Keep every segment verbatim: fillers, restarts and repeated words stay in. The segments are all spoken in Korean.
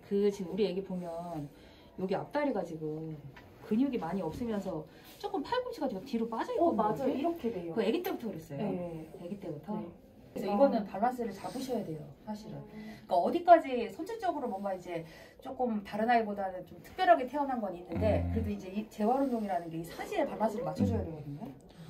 그 지금 우리 애기 보면 여기 앞다리가 지금 근육이 많이 없으면서 조금 팔꿈치가 지금 뒤로 빠져 있거든요. 어, 맞아요. 이렇게 돼요. 그 애기 때부터 그랬어요? 네. 애기 때부터? 네. 그래서 이거는 밸런스를 잡으셔야 돼요, 사실은. 그러니까 어디까지 선천적으로 뭔가 이제 조금 다른 아이보다는 좀 특별하게 태어난 건 있는데 음. 그래도 이제 이 재활운동이라는 게 이 사지의 밸런스를 맞춰줘야 되거든요.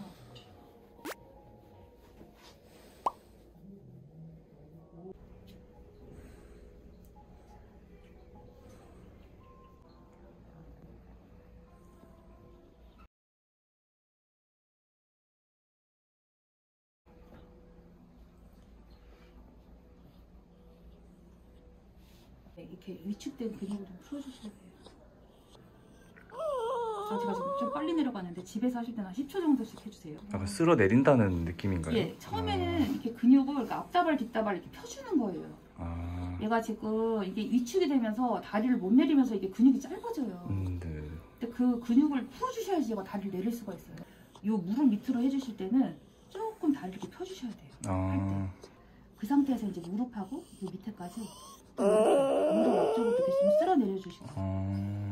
이렇게 위축된 근육을 좀 풀어주셔야 돼요. 아, 제가 지금 좀 빨리 내려가는데 집에서 하실 때는 한 십 초 정도씩 해주세요. 약간 쓸어 내린다는 느낌인가요? 예, 처음에는 이렇게 근육을 이렇게 앞다발 뒷다발 이렇게 펴주는 거예요. 아. 얘가 지금 이게 위축이 되면서 다리를 못 내리면서 이게 근육이 짧아져요. 음, 네. 근데 그 근육을 풀어주셔야지 얘가 다리를 내릴 수가 있어요. 요 무릎 밑으로 해주실 때는 조금 다리를 이렇게 펴주셔야 돼요. 아. 그 상태에서 이제 무릎하고 요 밑에까지 무릎 앞쪽으로 이렇게 좀 쓸어 내려주시고 아.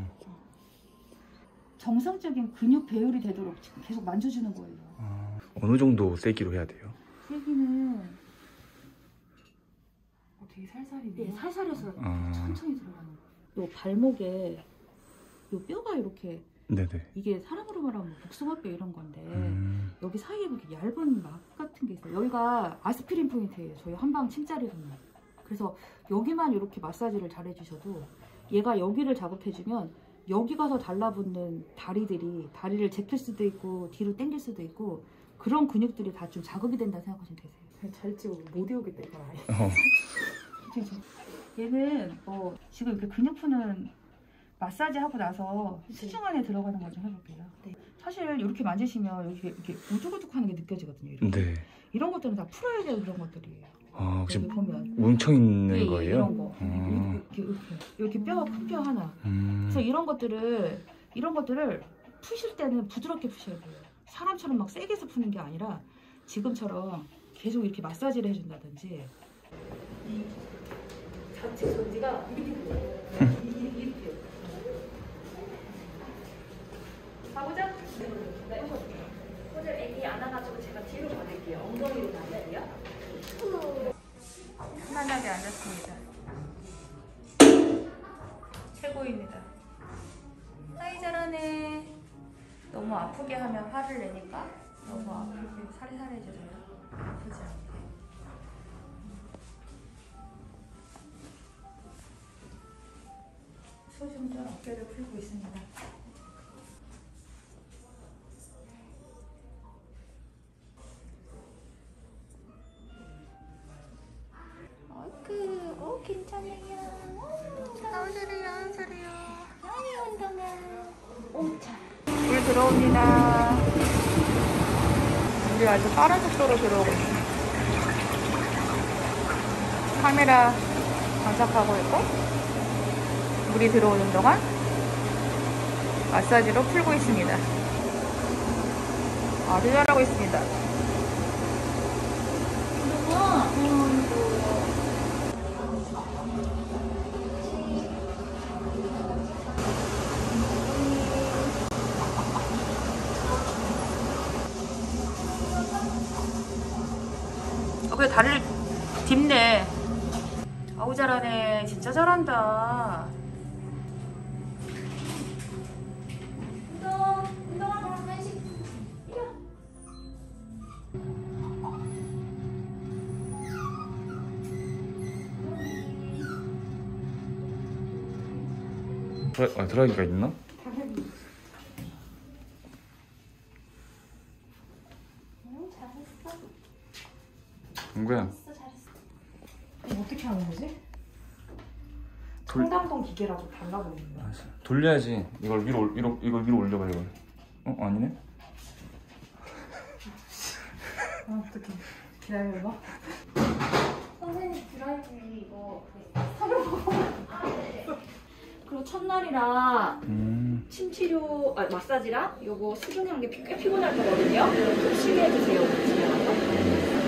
정상적인 근육 배율이 되도록 지금 계속 만져주는 거예요. 아. 어느 정도 세기로 해야 돼요? 세기는 어, 되게 살살이네요. 네, 살살해서 아. 천천히 들어가는 거예요. 요 발목에 요 뼈가 이렇게 네네. 이게 사람으로 말하면 복숭아뼈 이런 건데 음. 여기 사이에 이렇게 얇은 막 같은 게 있어요. 여기가 아스피린 포인트예요. 저희 한방 침짜리로는. 그래서 여기만 이렇게 마사지를 잘 해주셔도 얘가 여기를 자극해주면 여기 가서 달라붙는 다리들이 다리를 제낄 수도 있고 뒤로 당길 수도 있고 그런 근육들이 다 좀 자극이 된다 생각하시면 되세요. 잘 찍고 못 외우겠다 이건 아예. 어. 얘는 뭐 지금 이렇게 근육 푸는 마사지 하고 나서 수중 안에 들어가는 걸 좀 해볼게요. 네. 사실 이렇게 만지시면 여기 이렇게 우두구둑하는 게 느껴지거든요. 이렇게. 네. 이런 것들은 다 풀어야 될 그런 것들이에요. 아, 혹시 여기 보면 뭉쳐 있는 예, 예, 거예요? 이런 거 음. 이렇게 이렇게 이렇게 뼈가 큰 뼈 하나. 음. 그래서 이런 것들을 이런 것들을 푸실 때는 부드럽게 푸셔야 돼요. 사람처럼 막 세게 해서 푸는 게 아니라 지금처럼 계속 이렇게 마사지를 해준다든지. 이 자체 전지가 이렇게 돼요. 이렇게. 가보자. 네. 오늘 애기 안아가지고 제가 뒤로 보낼게요. 엉덩이로 가실게요. 편안하게 앉았습니다. 최고입니다. 아이 잘하네. 너무 아프게 하면 화를 내니까 너무 아프게 살살해주세요. 아프지 않게. 소중전 어깨를 풀고 있습니다. 어이구, 어 괜찮아요. 나오세요, 나오세요. 아이 운동아. 옹차. 물 들어옵니다. 물이 아주 빠른 속도로 들어오고 있어요. 카메라 장착하고 있고 물이 들어오는 동안 마사지로 풀고 있습니다. 아주 잘하고 있습니다. 어, 그래 다리를 딥네. 아우 잘하네. 진짜 잘한다. 운동, 운동하고 한 번씩. 드라, 아, 드라이기가 있나? 응, 잘했어. 동구야. 잘했어, 잘했어. 이거 어떻게 하는 거지? 돌... 상담동 기계랑 좀 달라 보이는데. 아, 돌려야지. 이걸 위로 올- 위로 이걸 위로 올려봐 이걸. 어 아니네? 아 어떡해. 기다려봐. 선생님 드라이브 이거 사려고. 아, 네. 그리고 첫날이라 음. 침치료, 아, 마사지랑 요거 수중하는 게 꽤 피곤할 거거든요. 좀 쉬게 해주세요. 진행하고.